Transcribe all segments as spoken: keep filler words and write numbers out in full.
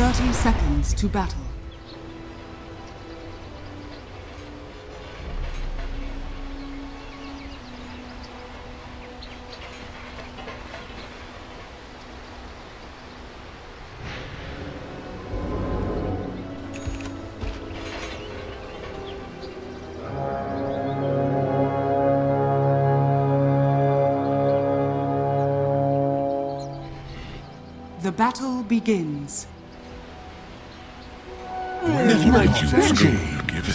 thirty seconds to battle. The battle begins. It might use gold given.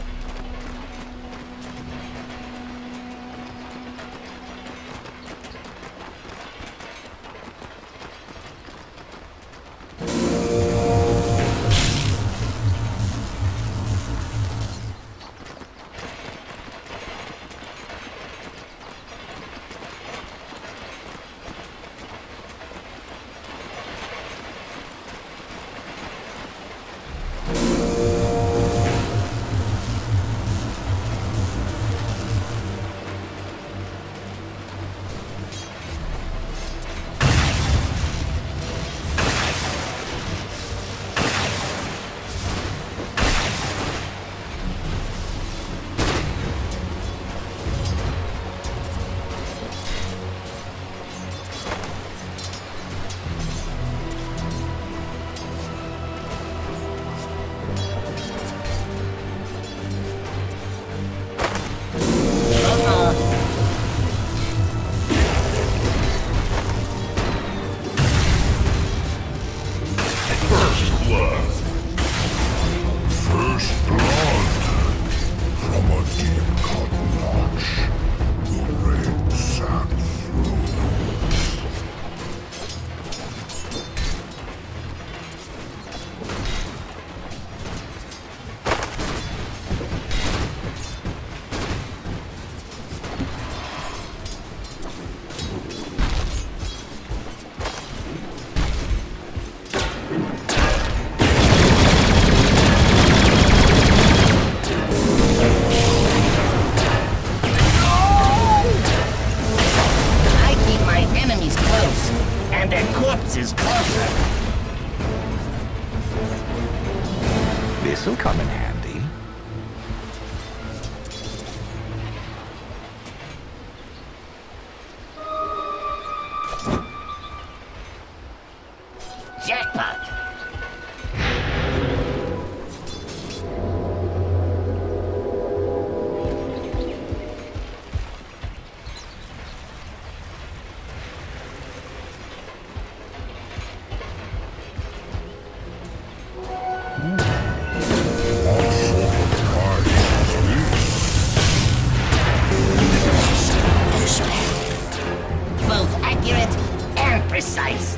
This'll come in handy. Jackpot! Both accurate and precise.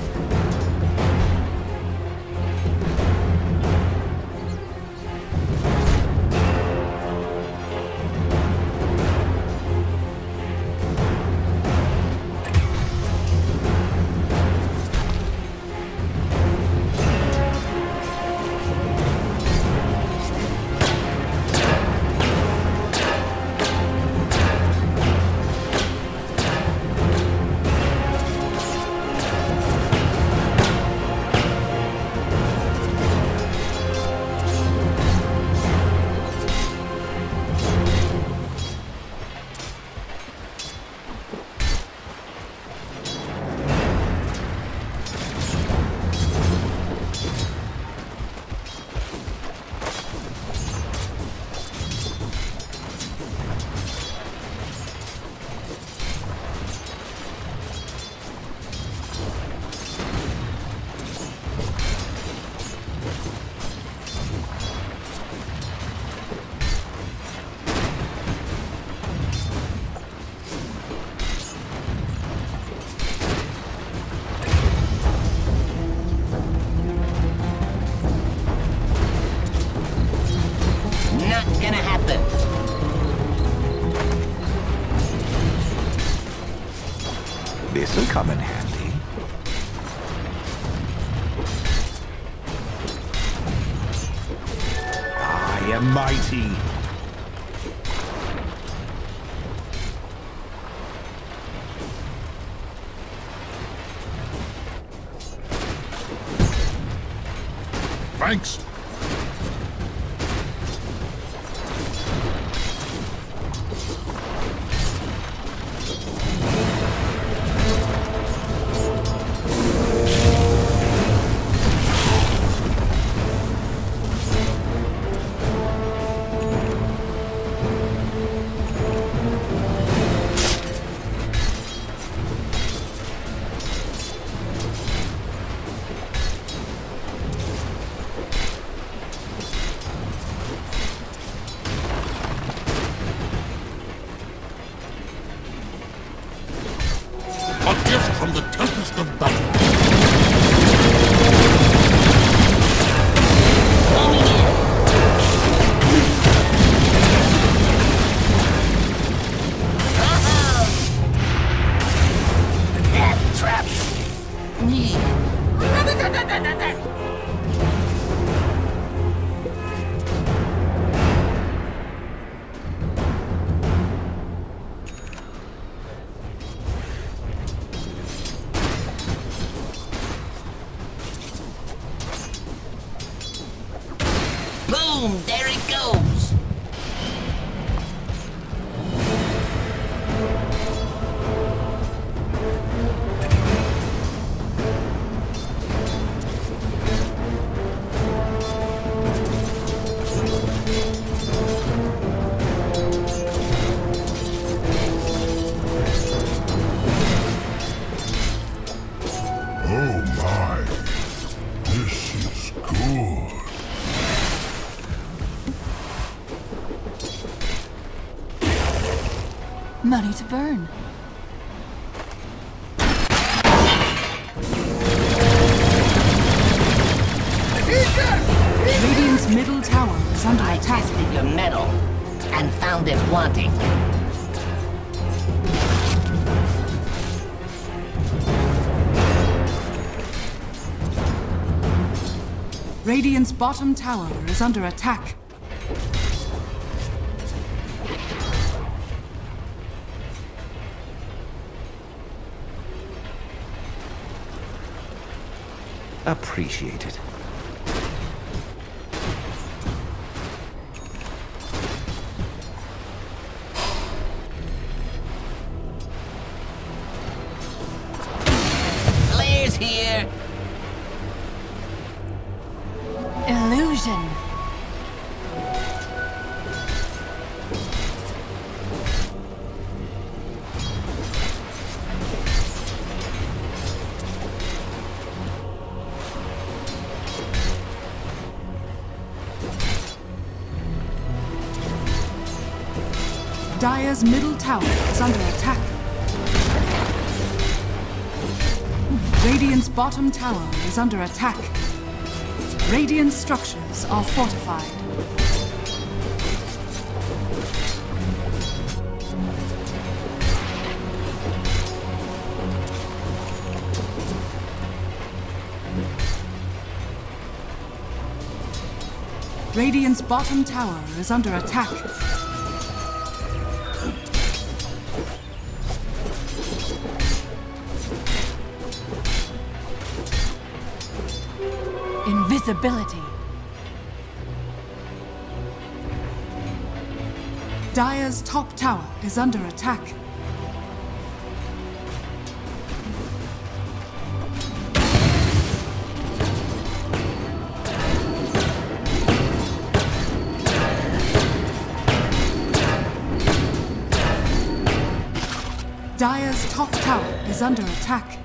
Not gonna happen. This'll come in handy. I am mighty. Thanks. A gift from the Tempest of Battle. Death traps. Boom! There it goes! Oh my. This is good. Money to burn. Radiant's middle tower is under I attack. tested your metal and found it wanting. Radiant's bottom tower is under attack. Appreciate it. Flares here! Illusion. Dire's middle tower is under attack. Radiant's bottom tower is under attack. Radiant structures are fortified. Radiant's bottom tower is under attack. Invisibility. Dire's top tower is under attack. Dire's top tower is under attack.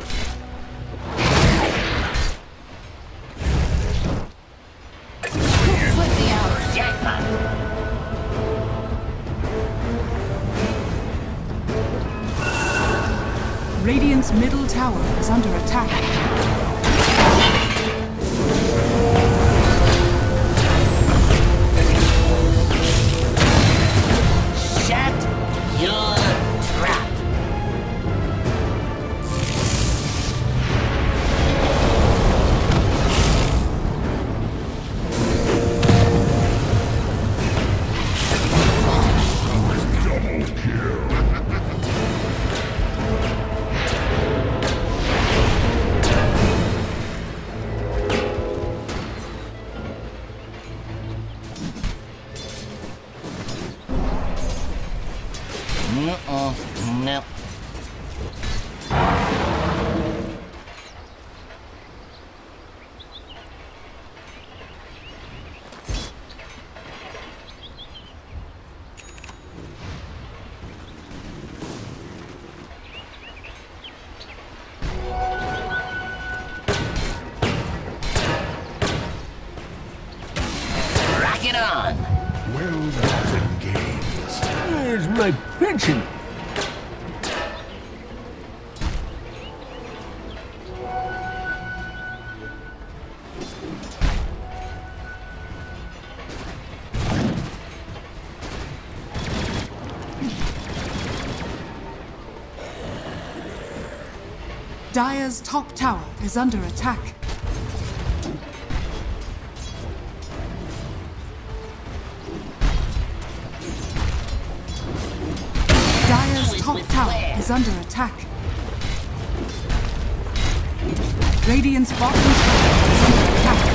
Flip the hour. Jackpot! Radiant's middle tower is under attack. Shut your trap! Rock it on. Well gotten gains. Where's my pension? Dire's top tower is under attack. Dire's top tower is under attack. Radiant's bottom tower is under attack.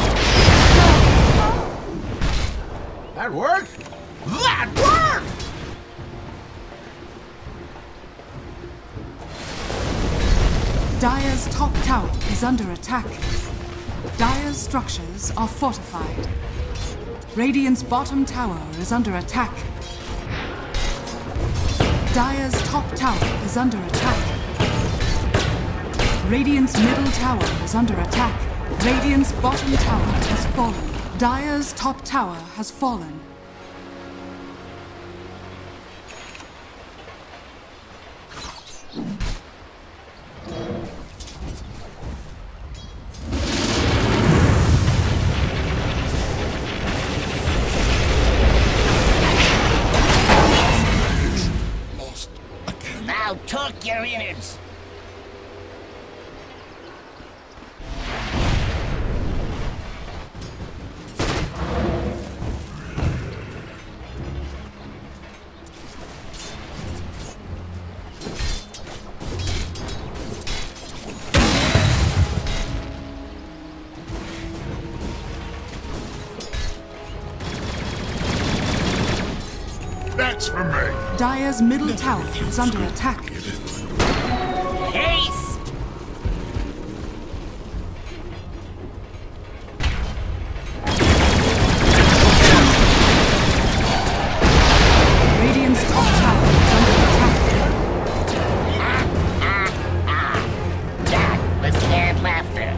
That worked? That worked! Dire's top tower is under attack. Dire's structures are fortified. Radiant's bottom tower is under attack. Dire's top tower is under attack. Radiant's middle tower is under attack. Radiant's bottom tower has fallen. Dire's top tower has fallen. Now talk your innards. That's for me. Dire's middle tower is under attack. Haste! Radiant's top tower is under attack. That was canned laughter.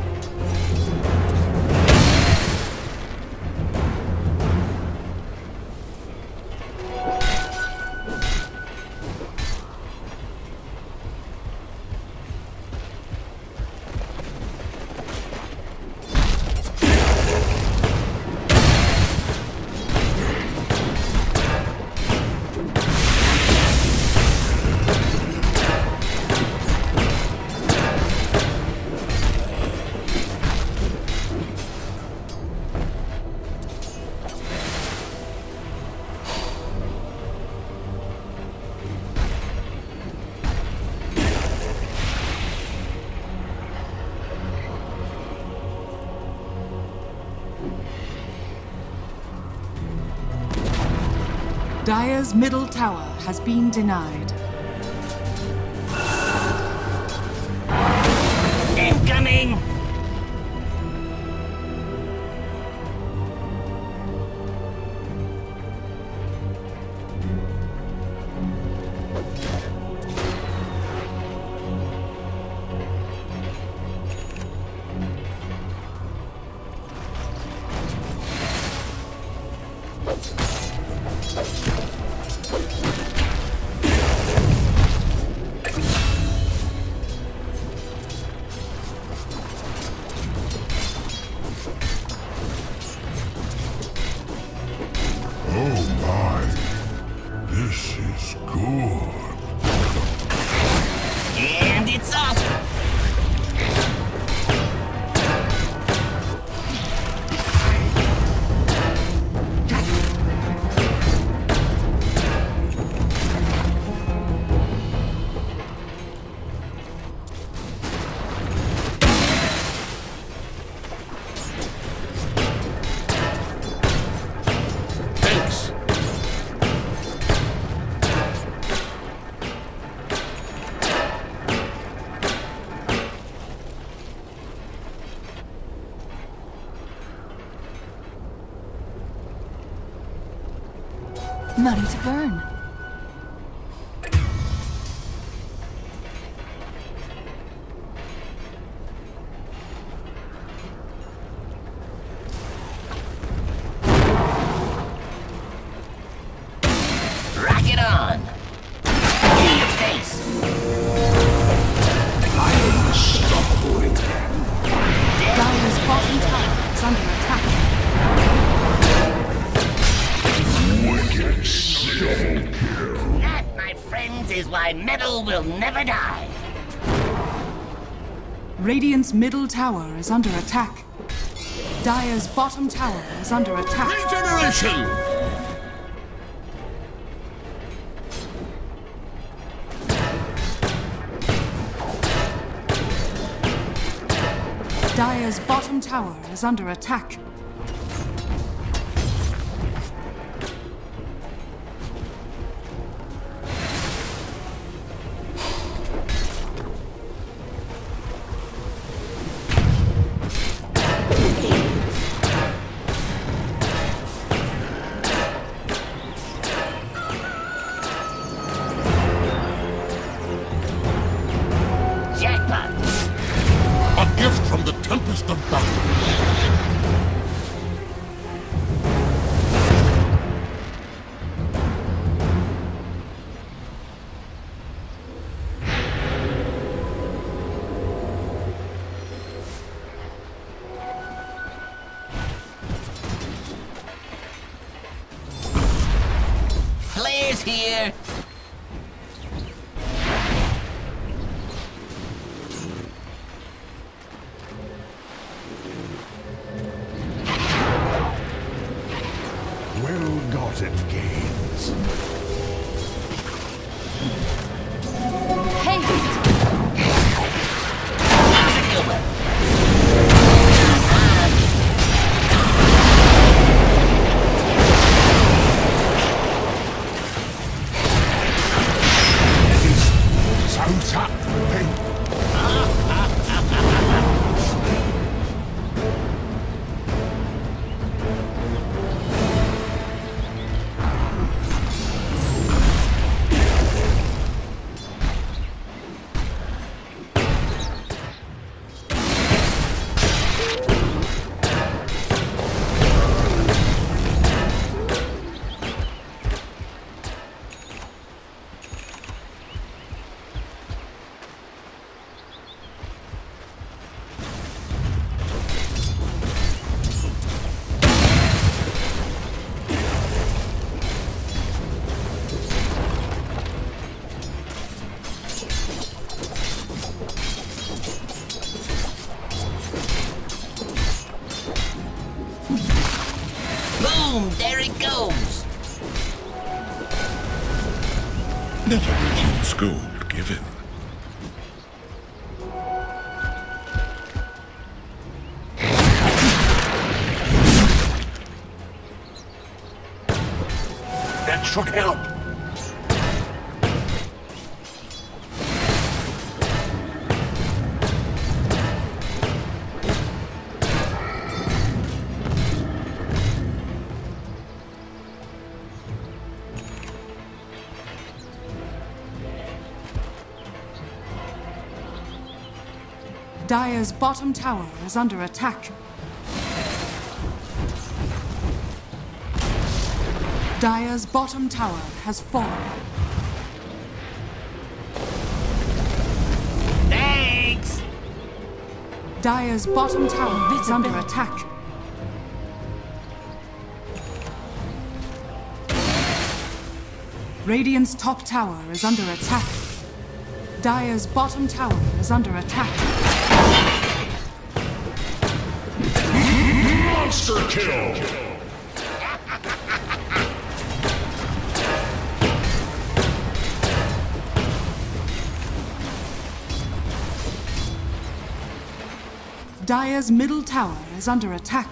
Dire's middle tower has been denied. Incoming! Money to burn. Rock it on! In your face! Dire's bottom tower is under attack. Wicked double kill. That, my friends, is why metal will never die. Radiant's middle tower is under attack. Dire's bottom tower is under attack. Regeneration! Dire's bottom tower is under attack. Jackpot! A gift from the Tempest of Battle. Flares here! Well-gotten gains. Haste! How's it going? So tap for me. Boom! There it goes! Never refuse gold given. That should help. Dire's bottom tower is under attack. Dire's bottom tower has fallen. Thanks! Dire's bottom tower is under attack. Radiant's top tower is under attack. Dire's bottom tower is under attack. Monster kill! Dire's middle tower is under attack.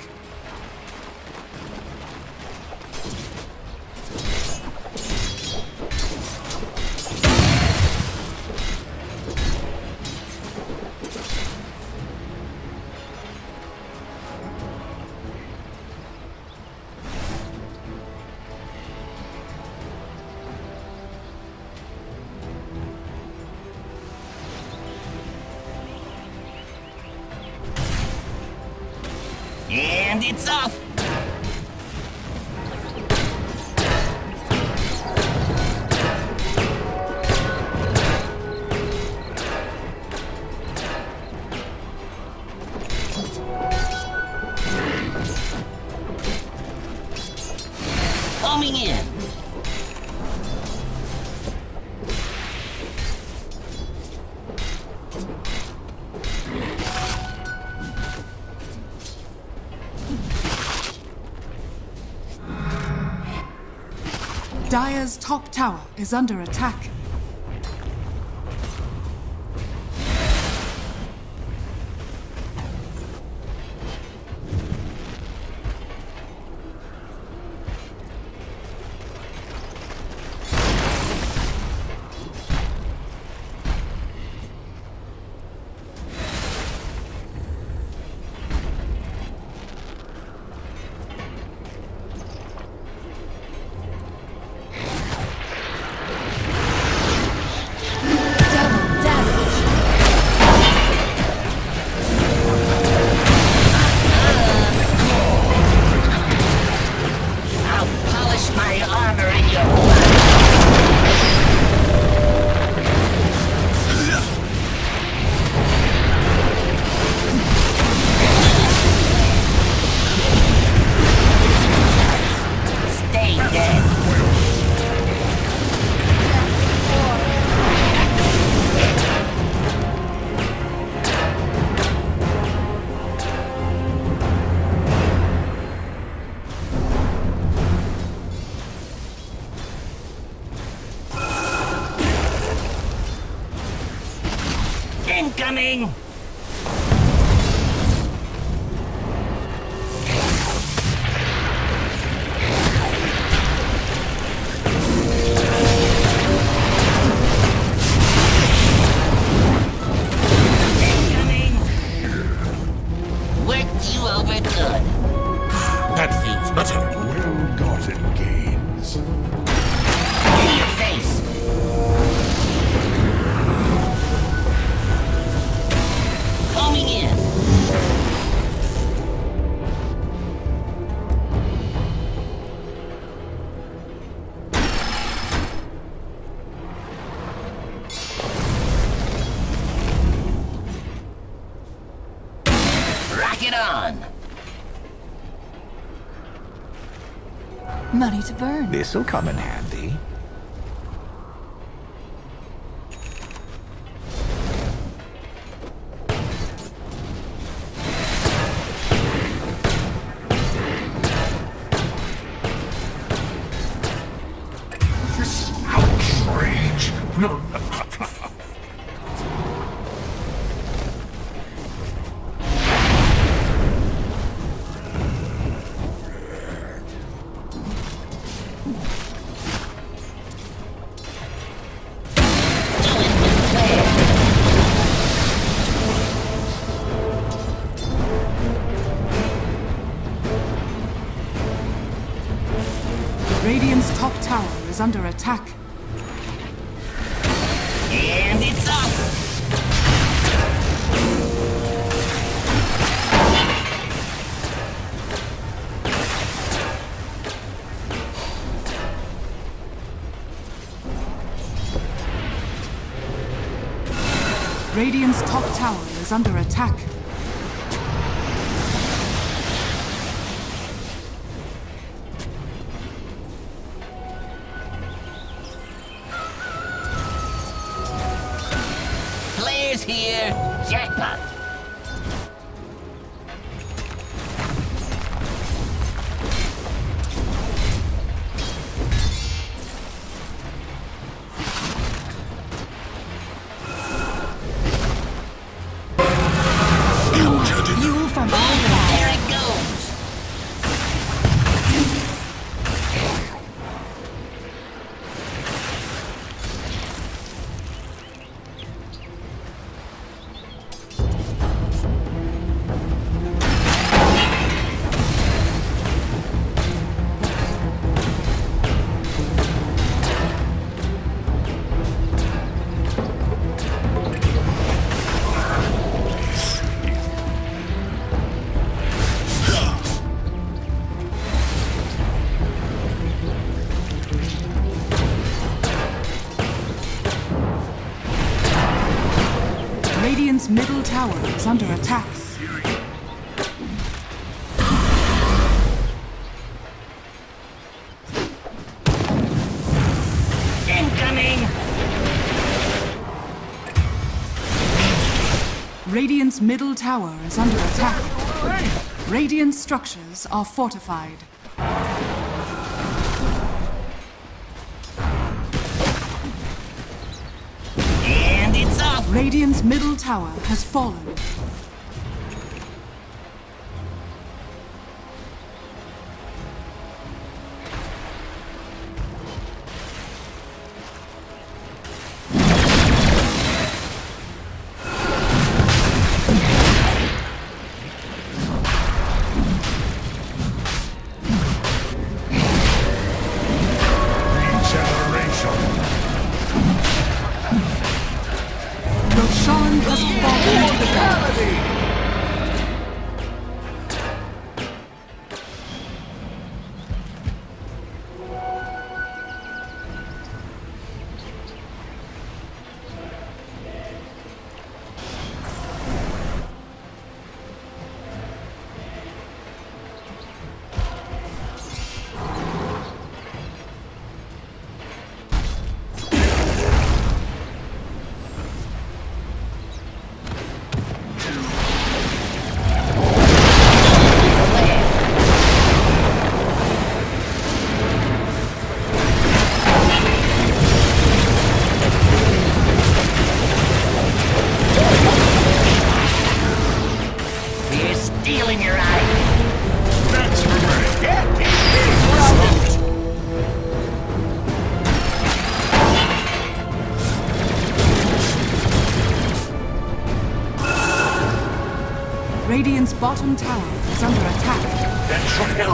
And it's off! Coming in! Dire's top tower is under attack. Incoming! Incoming! Worked you over good. That feels better. Well-gotten gains. In your face! Coming in! Rock it on! Money to burn. This'll come in handy. This outrage. Radiant's top tower is under attack. And it's up! Radiant's top tower is under attack. Players here, jackpot! Fuel from overhead. There it goes! Radiant's middle tower is under attack. Incoming! Radiant's middle tower is under attack. Radiant structures are fortified. And it's off! Radiant's middle tower has fallen. Roshan has fallen to the ground. You're stealing your eye! That's for me. Radiant's bottom tower is under attack. That should help.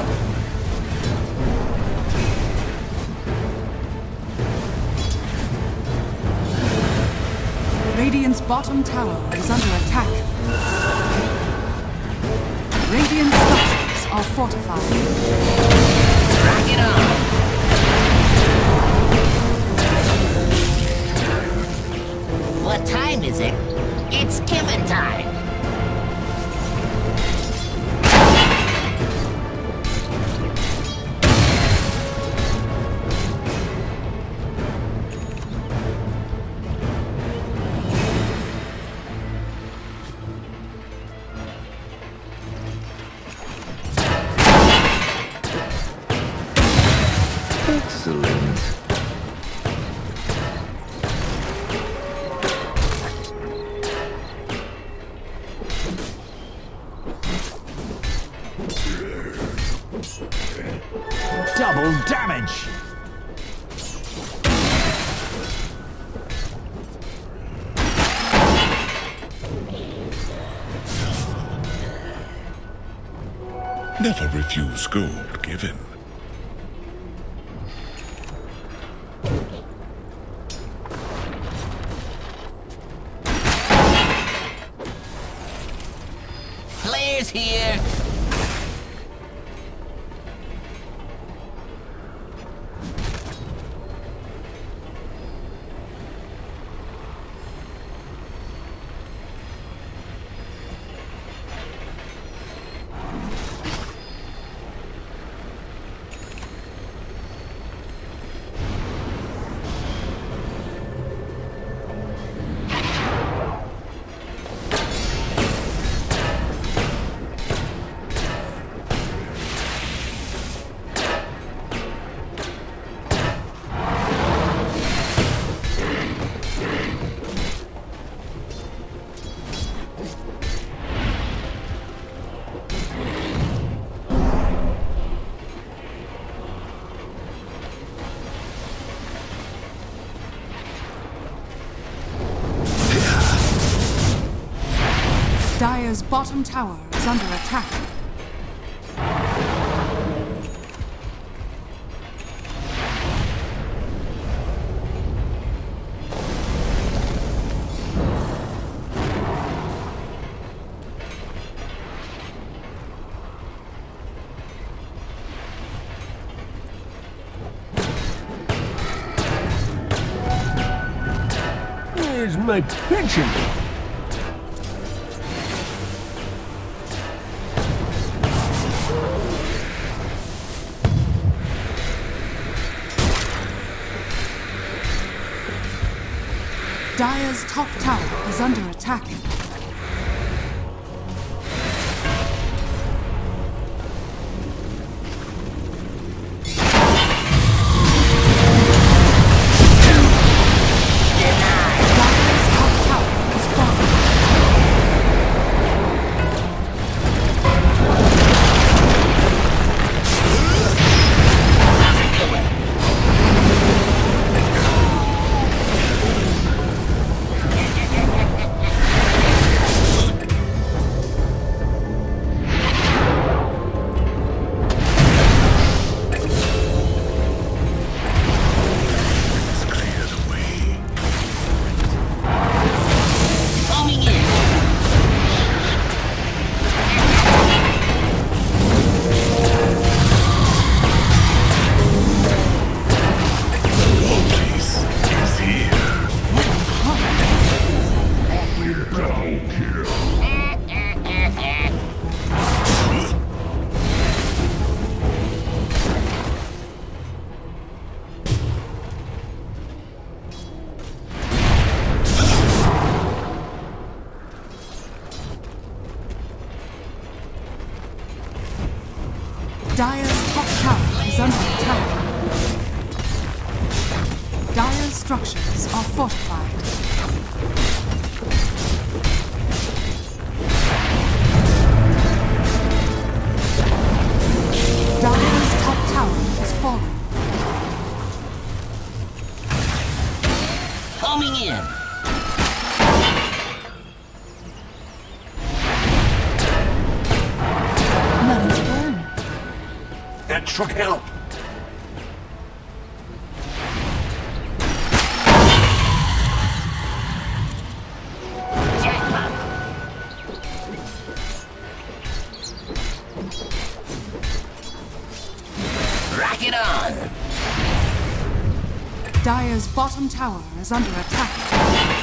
Radiant's bottom tower is under attack. Radiant structures are fortified. Rock it on! What time is it? It's Kimmin time! Excellent. Double damage! Never refuse gold given. Players here! Dire's bottom tower is under attack. Where's my pension? Dire's top tower is under attack. Dire's top tower is falling. How's it going? Homing in. Dire's top tower is under attack. Dire's structures are fortified. Dire's top tower is falling. Homing in. None to burn. That should help. Jackpot. Rock it on. Dire's bottom tower is under attack.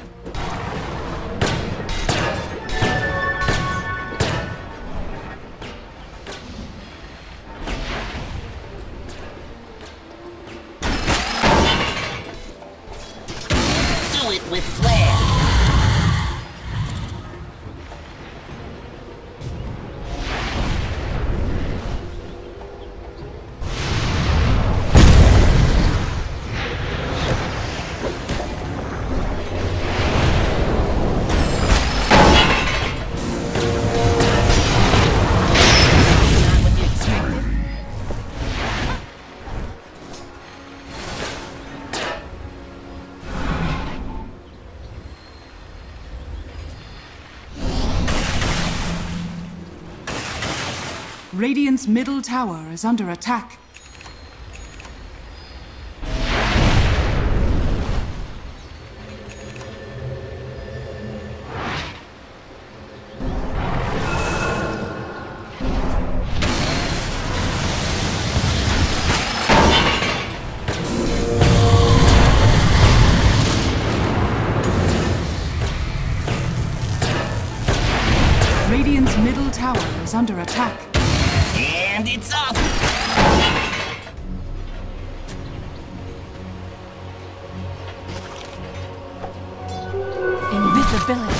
Do it with flair. Not what you expected. Radiant's middle tower is under attack. Radiant's middle tower is under attack. And it's off. Invisibility.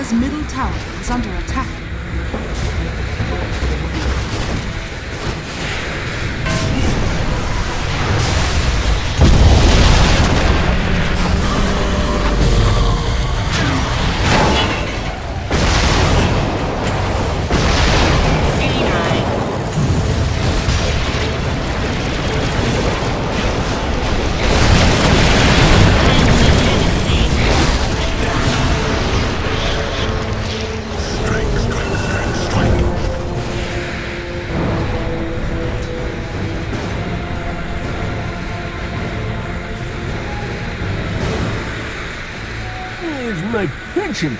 Dire's middle tower is under attack. Here's my pension.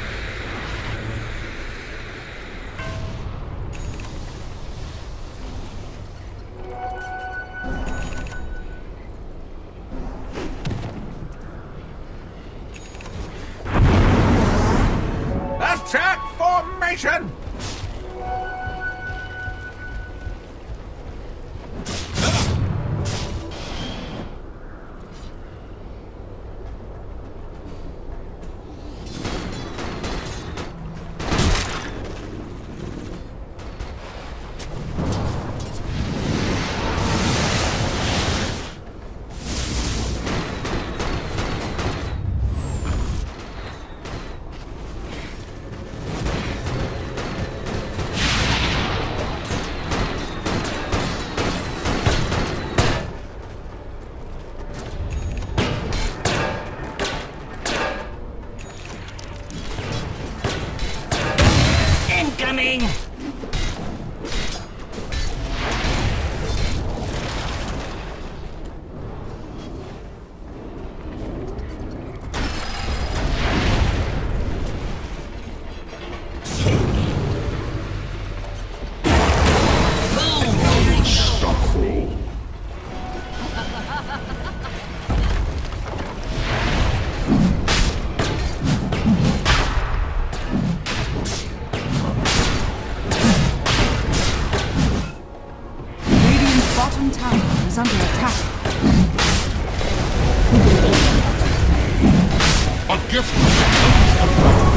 Attack formation! Incoming! Bottom tower is under attack. A gift from the Tempest of Battle.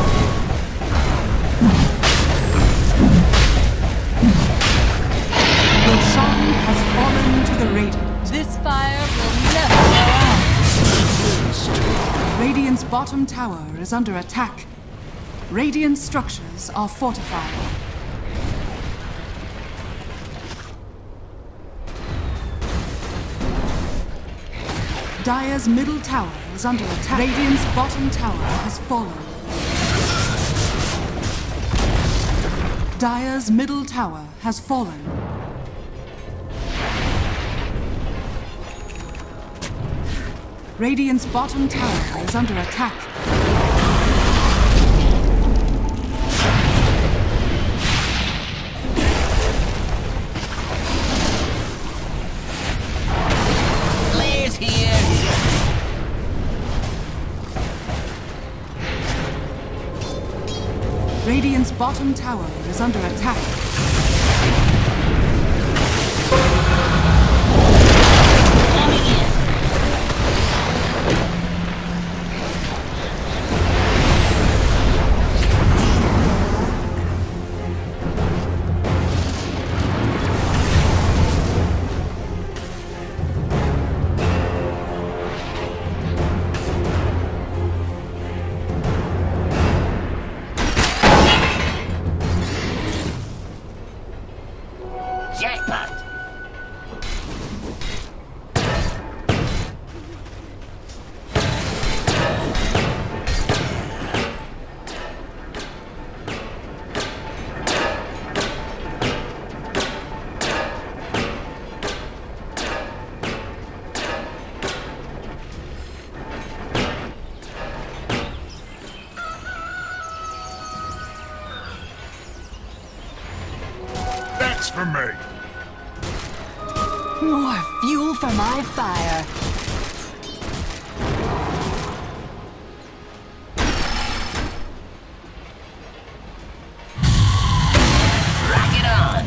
Roshan has fallen to the Radiant. This fire will never go out. Radiant's bottom tower is under attack. Radiant structures are fortified. Dire's middle tower is under attack. Radiant's bottom tower has fallen. Dire's middle tower has fallen. Radiant's bottom tower is under attack. Blaze here! Radiant's bottom tower is under attack. Coming in! Jackpot! That's for me. More fuel for my fire. Rock it on!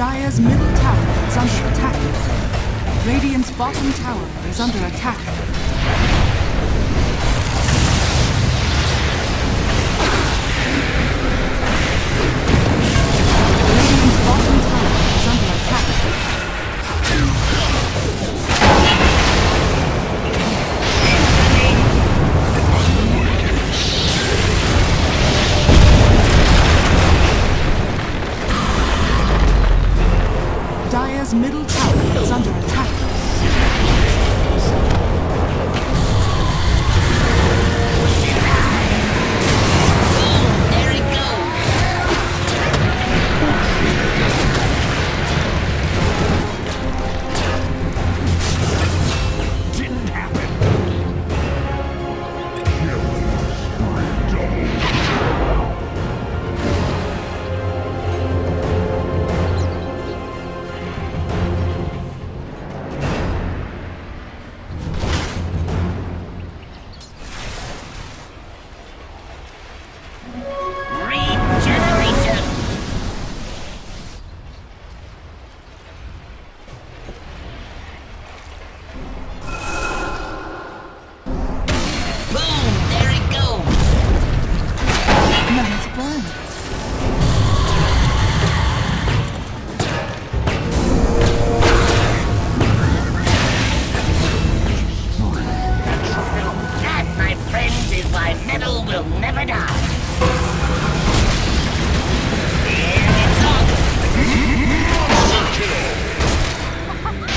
Dire's middle tower is under attack. Radiant's bottom tower is under attack. Radiant's bottom tower is under attack. Dire's middle tower is under attack. There it goes. Didn't happen. Regeneration. Boom, there it goes. None to burn. That, my friends, is why metal will never die. And it's on. Monster kill!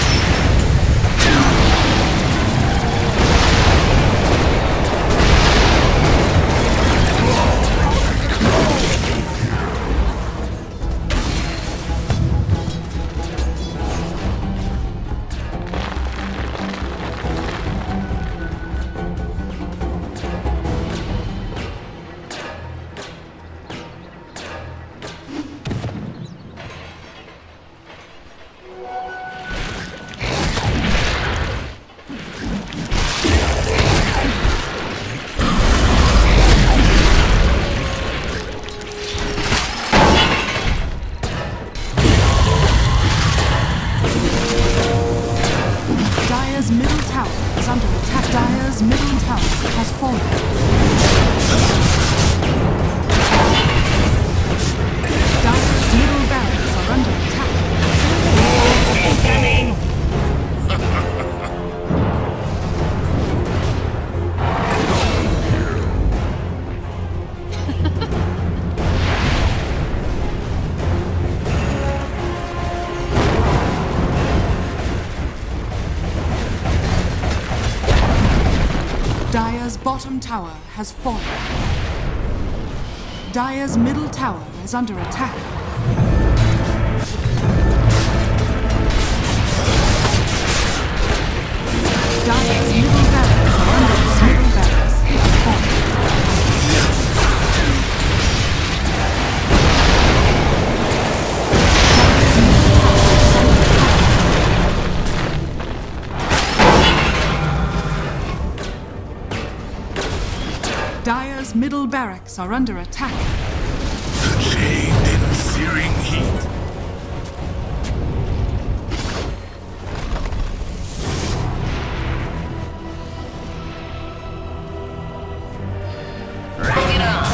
Dire's middle tower is under attack. Dire's middle tower has fallen. Dire's middle barracks are under attack. Incoming. Dire's bottom tower has fallen. Dire's middle tower is under attack. Dire's middle barracks are under middle barracks has fallen. Dire's middle tower is under attack. Dire's middle barracks are under attack. Chained in searing heat. Rock it on.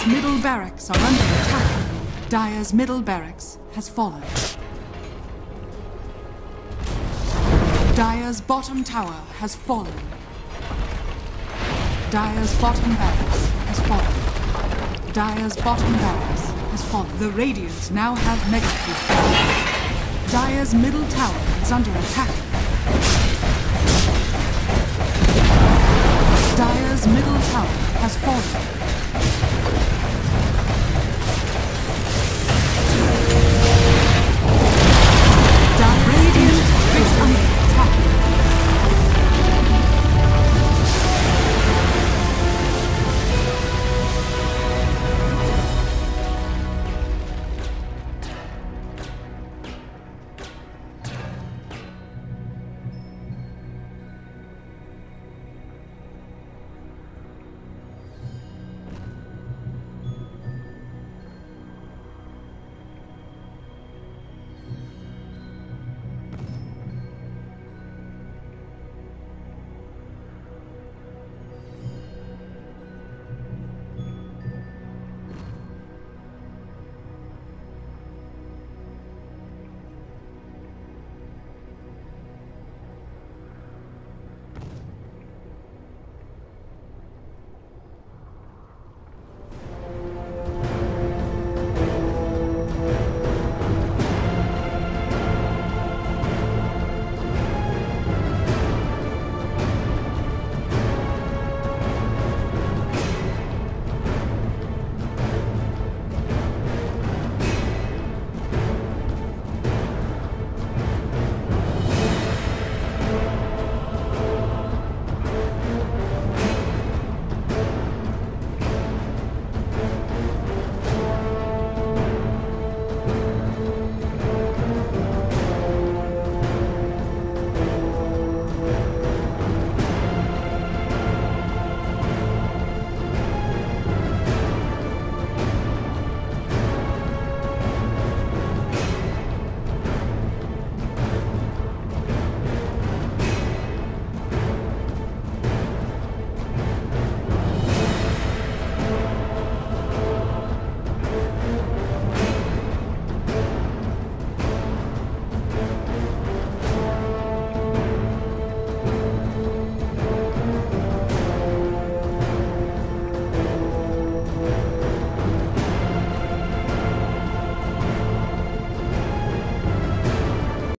Dire's middle barracks are under attack. Dire's middle barracks has fallen. Dire's bottom tower has fallen. Dire's bottom barracks has fallen. Dire's bottom barracks has fallen. The Radiant now have Mega Cube. Dire's middle tower is under attack. Dire's middle tower has fallen.